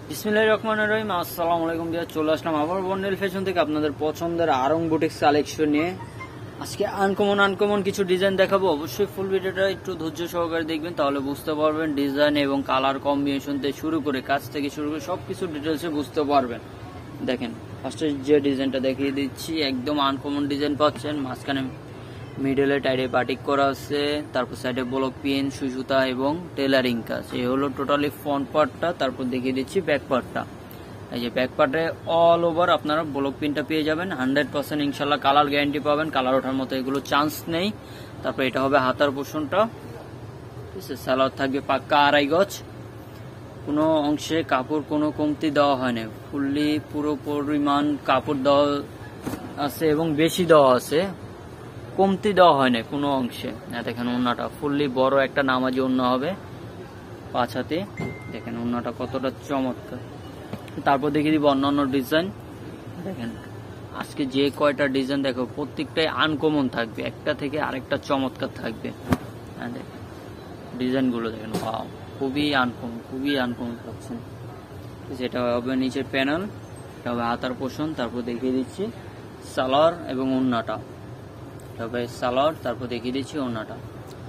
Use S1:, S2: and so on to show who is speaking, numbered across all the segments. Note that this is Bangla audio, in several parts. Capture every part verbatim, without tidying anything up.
S1: বিসমিল্লাহির রহমানির রহিম। আসসালামু আলাইকুম বিয়ার, চলে আসলাম আবার বন্ডেল ফ্যাশন থেকে আপনাদের পছন্দের আরং বুটিক্স কালেকশন নিয়ে। আজকে আনকমন আনকমন কিছু ডিজাইন দেখাবো। অবশ্যই ফুল ভিডিওটা একটু ধৈর্য সহকারে দেখবেন, তাহলে বুঝতে পারবেন ডিজাইন এবং কালার কম্বিনেশন থেকে শুরু করে কাজ থেকে শুরু করে সবকিছু ডিটেলসে বুঝতে পারবেন। দেখেন, ফার্স্টে যে ডিজাইনটা দেখিয়ে দিচ্ছি, একদম আনকমন ডিজাইন পাচ্ছেন। মাঝখানে মিডলে টাইডে বাটিক করা আছে, তারপর সাইডে ব্লক পিন, সুতা এবং টেলারিং কাজ। এই হলো টোটালি ফ্রন্ট পার্টটা। তারপর দেখিয়ে দিচ্ছি ব্যাক পার্টটা। এই যে ব্যাক পার্টে অল ওভার আপনারা ব্লক পিনটা পেয়ে যাবেন হান্ড্রেড পার্সেন্ট ইনশাল্লাহ। কালার গ্যারান্টি পাবেন, কালার ওঠার মতো এগুলো চান্স নেই। তারপর এটা হবে হাতার পোর্শনটা, ঠিক আছে। সালোয়ার থাকবে পাক্কা আড়াই গজ, কোনো অংশে কাপড় কোনো কমতি দেওয়া হয় না, ফুললি পুরো পরিমাণ কাপড় দেওয়া আছে এবং বেশি দেওয়া আছে, কমতি দেওয়া হয় না কোনো অংশে। দেখেন ওড়নাটা ফুললি বড় একটা নামাজি ওড়না হবে পাঁচ হাতে। দেখেন ওড়নাটা কতটা চমৎকার। তারপর দেখিয়ে দিব অন্যান্য ডিজাইন। দেখেন আজকে যে কয়টা ডিজাইন দেখো প্রত্যেকটাই আনকমন থাকবে, একটা থেকে আরেকটা চমৎকার থাকবে। হ্যাঁ দেখেন ডিজাইনগুলো দেখেন, ওয়াও, খুবই আনকমন, খুবই আনকমন পাচ্ছেন। যেটা হবে নিচের প্যানেল, এটা হবে হাতার পোর্শন। তারপর দেখিয়ে দিচ্ছি সালোয়ার এবং ওড়নাটা, তবে সালোয়ার। তারপর দেখিয়ে দিচ্ছি ওড়নাটা।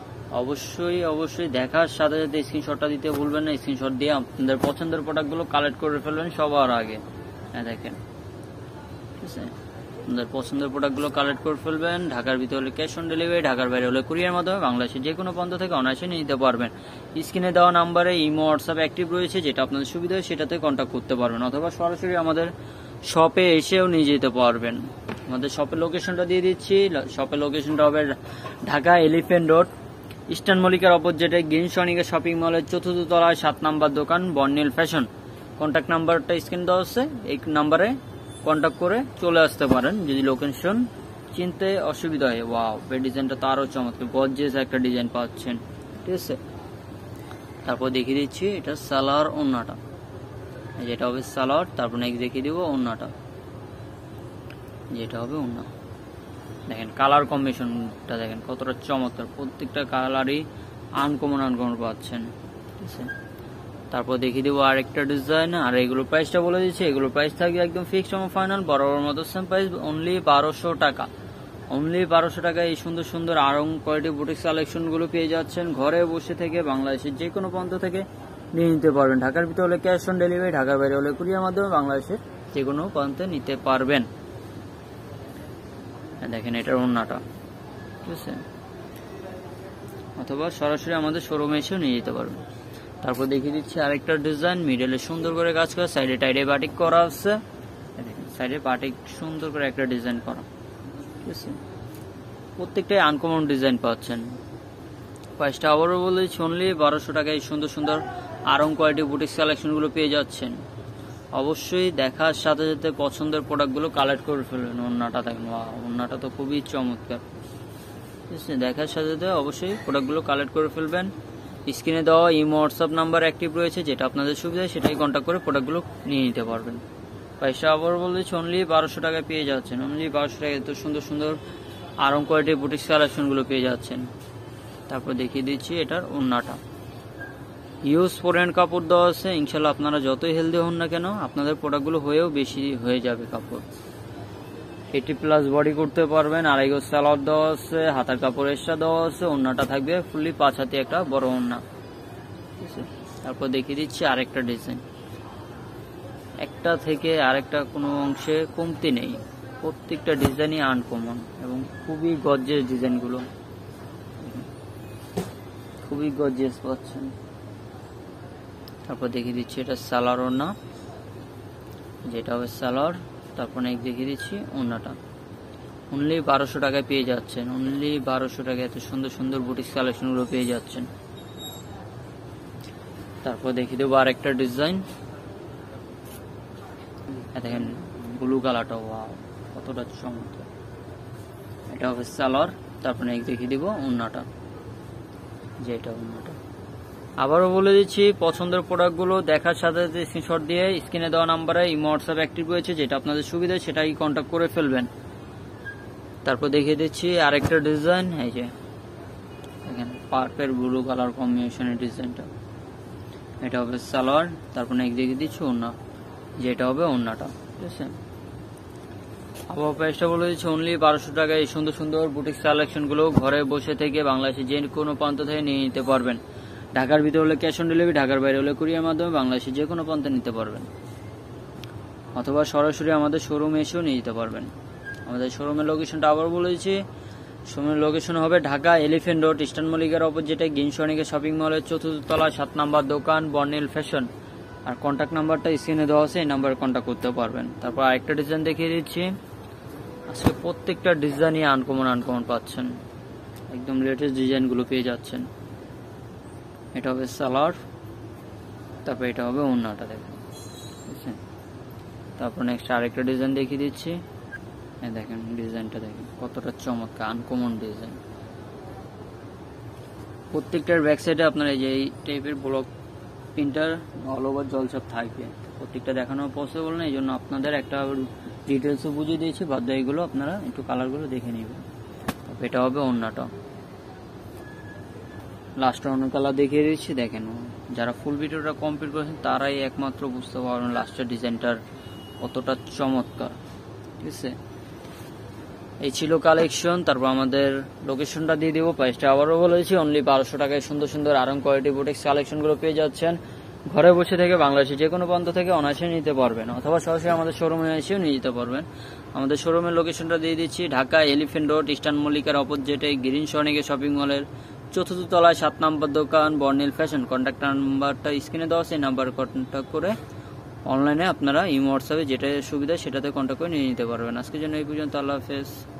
S1: অবশ্যই অবশ্যই দেখার সাথে সাথে স্ক্রিনশটটা দিতে ভুলবেন না। স্ক্রিনশট দিয়ে আপনাদের পছন্দের প্রোডাক্টগুলো কালেক্ট করে ফেলবেন সবার আগে। হ্যাঁ দেখেন, ঠিক আছে, আপনাদের পছন্দের প্রোডাক্টগুলো কালেক্ট করে ফেলবেন। ঢাকার ভিতরে হলে ক্যাশ অন ডেলিভারি, ঢাকার বাইরে হলে কুরিয়ার মাধ্যমে বাংলাদেশের যে কোনো প্রান্ত থেকে অনায়াসে নিয়ে নিতে পারবেন। স্ক্রিনে দেওয়া নাম্বারে ইমো হোয়াটসঅ্যাপ অ্যাক্টিভ রয়েছে, যেটা আপনাদের সুবিধা হয় সেটাতে কন্ট্যাক্ট করতে পারবেন, অথবা সরাসরি আমাদের শপে এসেও নিয়ে যেতে পারবেন। আমাদের শপের লোকেশনটা দিয়ে দিচ্ছি। শপের লোকেশনটা হবে ঢাকা এলিফ্যান্ট রোড, ইস্টার্ন মল্লিকার অপোজিটে গ্রিন সনিকা শপিং মলের চতুর্থ তলায় সাত নাম্বার দোকান বর্নিল ফ্যাশন। কন্ট্যাক্ট নাম্বারটা স্ক্রিন দেওয়া আছে, এই নাম্বারে কন্ট্যাক্ট করে চলে আসতে পারেন যদি লোকেশন চিনতে অসুবিধা হয়। ওয়াও, এই ডিজাইনটা তো আরও চমৎকার, গর্জিয়াস একটা ডিজাইন পাচ্ছেন, ঠিক আছে। তারপর দেখিয়ে দিচ্ছি এটা সালোয়ার ওড়নাটা, যেটা হবে সালোয়ার। তারপর নেক্সট দেখিয়ে দিব ওড়নাটা, যেটা হবে ওড়না। দেখেন কালার কম্বিনেশনটা দেখেন কতটা চমৎকার, প্রত্যেকটা কালারই আনকমন আনকমন পাচ্ছেন, ঠিক আছে। তারপর দেখিয়ে দেবো আরেকটা ডিজাইন, আর এগুলোর প্রাইসটা বলে দিচ্ছি। এগুলোর প্রাইস থাকবে একদম ফিক্সড এবং ফাইনাল, বরাবর মতো সেম প্রাইস, অনলি বারোশো টাকা। অনলি বারোশো টাকা এই সুন্দর সুন্দর আরং কোয়ালিটি বুটিক্স কালেকশনগুলো পেয়ে যাচ্ছেন ঘরে বসে থেকে, বাংলাদেশের যে কোনো প্রান্ত থেকে নিয়ে নিতে পারবেন। ঢাকার ভিতরে হলে ক্যাশ অন ডেলিভারি, ঢাকার বাইরে হলে কুরিয়ার মাধ্যমে বাংলাদেশের যে কোনো প্রান্তে নিতে পারবেন। দেখেন এটার ওড়নাটা, ঠিক আছে, অথবা সরাসরি আমাদের শোরুমে এসেও নিয়ে যেতে পারবেন। তারপর দেখিয়ে দিচ্ছি আরেকটা ডিজাইন, মিডলে সুন্দর করে কাজ করা, সাইডে টাইডে বাটিক করা আছে। দেখেন সাইডে বাটিক সুন্দর করে একটা ডিজাইন করা, ঠিক আছে। প্রত্যেকটাই আনকমন ডিজাইন পাচ্ছেন। প্রাইসটা আবারও বলে দিচ্ছি, অনলি বারোশো টাকায় সুন্দর সুন্দর আরং কোয়ালিটি বুটিক্স কালেকশনগুলো পেয়ে যাচ্ছেন। অবশ্যই দেখার সাথে সাথে পছন্দের প্রোডাক্টগুলো কালেক্ট করে ফেলবেন। ওড়নাটা দেখেন, ওড়নাটা তো খুবই চমৎকার, ঠিক আছে। দেখার সাথে সাথে অবশ্যই প্রোডাক্টগুলো কালেক্ট করে ফেলবেন। স্ক্রিনে দেওয়া ইমো হোয়াটসঅ্যাপ নাম্বার অ্যাক্টিভ রয়েছে, যেটা আপনাদের সুবিধা সেটাই কন্ট্যাক্ট করে প্রোডাক্টগুলো নিয়ে নিতে পারবেন। পয়সা আবার বলছি অনলি বারোশো টাকায় পেয়ে যাচ্ছেন। অনলি বারোশো টাকায় এত সুন্দর সুন্দর আরং কোয়ালিটির বুটিক্স কালেকশনগুলো পেয়ে যাচ্ছেন। তারপর দেখিয়ে দিচ্ছি এটার ওড়নাটা, ইউজ ফোরেন কাপড় দেওয়া আছে। ইনশাল্লাহ আপনারা যতই হেলদি হন না কেন, আপনাদের প্রোডাক্টগুলো হয়েও বেশি হয়ে যাবে কাপড়। এইটি প্লাস বডি করতে পারবেন। আড়াই গজ সালোয়ার দেওয়া আছে, হাতার কাপড় এক্সট্রা দেওয়া আছে। ওড়নাটা থাকবে ফুললি পাঁচ হাতে একটা বড় ওড়না, ঠিক আছে। তারপর দেখিয়ে দিচ্ছি আরেকটা ডিজাইন, একটা থেকে আরেকটা কোনো অংশে কমতি নেই, প্রত্যেকটা ডিজাইনই আনকমন এবং খুবই গর্জিয়াস ডিজাইনগুলো, খুবই গর্জিয়াস পাচ্ছেন। তারপর দেখিয়ে দিচ্ছি এটা সালোয়ার ওড়না, যেটা হবে সালোয়ার। তারপর নেক্সট দেখিয়ে দিচ্ছি ওড়নাটা। অনলি বারোশো টাকায় পেয়ে যাচ্ছেন, অনলি বারোশো টাকায় এত সুন্দর সুন্দর বুটিক্স কালেকশনগুলো পেয়ে যাচ্ছেন। তারপর দেখিয়ে দেবো আরেকটা ডিজাইন, দেখেন ব্লু কালারটা, ওয়াও কতটা চমৎকার। এটা হবে সালোয়ার। তারপর নেক্সট দেখিয়ে দিব ওড়নাটা, যেটা ওড়নাটা। আবারও বলে দিচ্ছি পছন্দের প্রোডাক্টগুলো দেখার সাথে সাথে স্ক্রিনশট দিয়ে স্ক্রিনে দেওয়া নাম্বারে ইমো হোয়াটসঅ্যাপ অ্যাক্টিভ রয়েছে, যেটা আপনাদের সুবিধা সেটাই কন্ট্যাক্ট করে ফেলবেন। তারপর দেখিয়ে দিচ্ছি আরেকটা ডিজাইন, এই যে দেখেন পার্পেল ব্লু কালার কম্বিনেশনের ডিজাইনটা, এটা হবে সালোয়ার, তারপর নেক্সট দেখিয়ে দিচ্ছি ওড়না, যেটা হবে ওড়নাটা। ঠিক আছে, আবার প্রাইসটা বলে দিচ্ছি অনলি বারোশো টাকায়। এই সুন্দর সুন্দর বুটিক্স কালেকশনগুলো ঘরে বসে থেকে বাংলাদেশে যে কোনো প্রান্ত থেকে নিয়ে নিতে পারবেন। ঢাকার ভিতরে হলে ক্যাশ অন ডেলিভারি, ঢাকার বাইরে হলে কুরিয়ার মাধ্যমে বাংলাদেশে যে কোনো প্রান্তে নিতে পারবেন, অথবা সরাসরি আমাদের শোরুমে এসেও নিয়ে যেতে পারবেন। আমাদের শোরুমের লোকেশনটা আবার বলে দিচ্ছি, শোরুমের লোকেশন হবে ঢাকা এলিফ্যান্ট রোড, ইস্টার্ন মল্লিকার অপোজিটে গিনসনিকা শপিং মলের চতুর্থ তলা, সাত নাম্বার দোকান, বর্ণিল ফ্যাশন। আর কন্ট্যাক্ট নাম্বারটা স্ক্রিনে দেওয়া আছে, এই নাম্বারে কন্ট্যাক্ট করতে পারবেন। তারপর আরেকটা ডিজাইন দেখিয়ে দিচ্ছি। আজকে প্রত্যেকটা ডিজাইনই আনকমন আনকমন পাচ্ছেন, একদম লেটেস্ট ডিজাইনগুলো পেয়ে যাচ্ছেন। এটা হবে সালোয়ার, তারপর এটা হবে ওড়নাটা, দেখেন। বুঝছেন? তারপর নেক্সট আরেকটা ডিজাইন দেখিয়ে দিচ্ছি। এই দেখেন ডিজাইনটা, দেখেন কতটা চমৎকার আনকমন ডিজাইন। প্রত্যেকটার ব্যাক সাইডে আপনার এই যে এই টাইপের ব্লক প্রিন্টার অল ওভার জলছাপ থাকবে। প্রত্যেকটা দেখানো পসিবল না, এই জন্য আপনাদের একটা ডিটেলসও বুঝিয়ে দিয়েছি, বাদ এইগুলো আপনারা একটু কালারগুলো দেখে নেবেন। এটা হবে ওড়নাটা, লাস্ট অন্য কালার দেখিয়ে দিচ্ছি। দেখেন, যারা ফুল ভিডিওটা কমপ্লিট করেছেন তারাই একমাত্র বুঝতে পারবেন লাস্টের ডিজাইনটার কতটা চমৎকার। ঠিক আছে, এই ছিল কালেকশন। তারপর আমাদের লোকেশনটা দিয়ে দেবো, প্রাইসটা আবারও বলেছি অনলি বারোশো টাকায় সুন্দর সুন্দর আরং কোয়ালিটি বুটিক্স কালেকশনগুলো পেয়ে যাচ্ছেন। ঘরে বসে থেকে বাংলাদেশে যে কোনো প্রান্ত থেকে অনায়াসে নিতে পারবেন, অথবা সরাসরি আমাদের শোরুমে এসেও নিয়ে যেতে পারবেন। আমাদের শোরুমের লোকেশনটা দিয়ে দিচ্ছি, ঢাকা এলিফ্যান্ট রোড, ইস্টার্ন মল্লিকার অপোজিটে গ্রিন সনিকা শপিং মলের চতুর্থ তলায়, সাত নম্বর দোকান, বর্ণিল ফ্যাশন। কন্ট্যাক্ট নাম্বারটা স্ক্রিনে দেওয়া আছে, এই নাম্বারে কন্ট্যাক্ট করে অনলাইনে আপনারা ইমো হোয়াটসঅ্যাপে যেটা সুবিধা সেটাতে কন্ট্যাক্ট করে নিয়ে নিতে পারবেন। আজকের জন্য এই পর্যন্ত, আল্লাহ হাফেজ।